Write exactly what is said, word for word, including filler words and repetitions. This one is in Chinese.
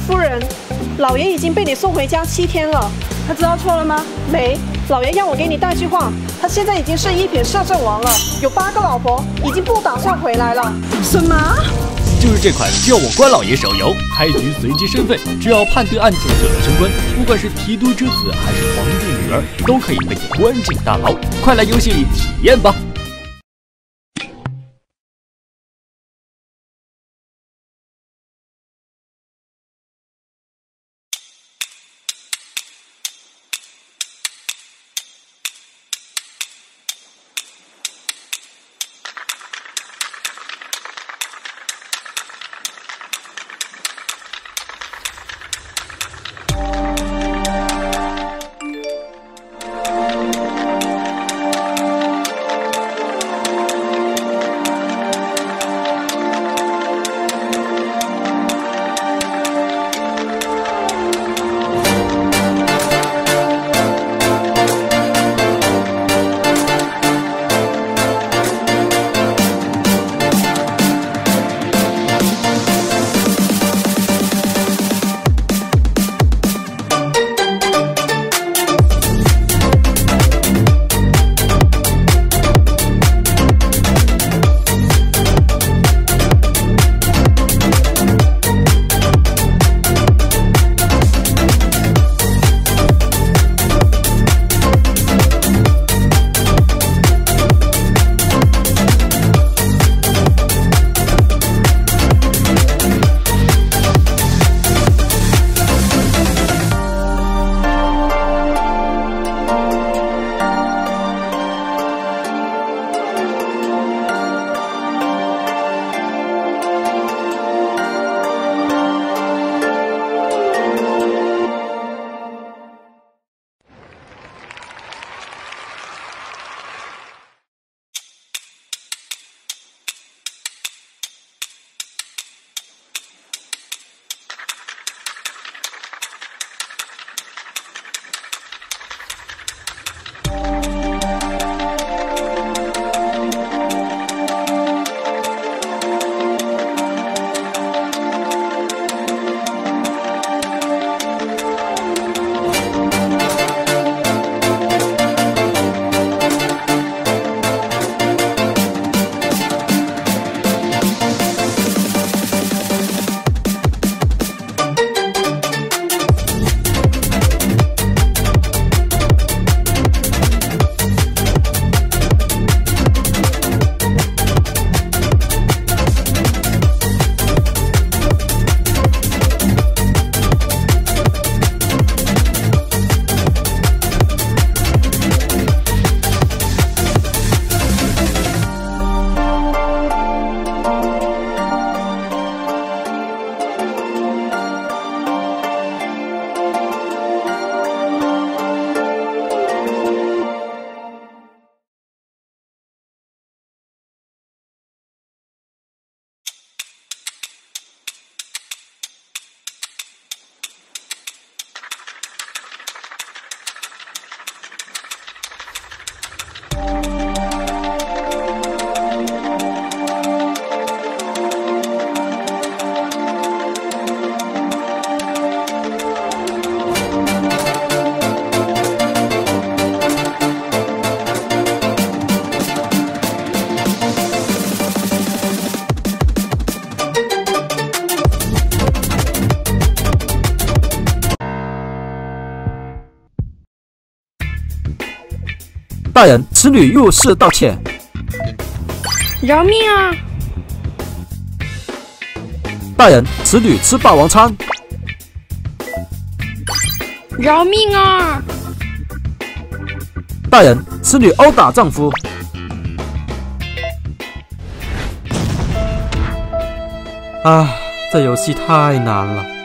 夫人，老爷已经被你送回家七天了。 他知道错了吗？ 没，老爷要我给你带句话，他现在已经是一品摄政王了，有八个老婆，已经不打算回来了。 什么？ 就是这款叫我关老爷手游，开局随机身份，只要判对案件就能升官，不管是提督之子还是皇帝女儿，都可以被你关进大牢。快来游戏里体验吧！ 大人，此女入室道歉。 饶命啊！ 大人，此女吃霸王餐。 饶命啊！ 大人，此女殴打丈夫。啊，这游戏太难了。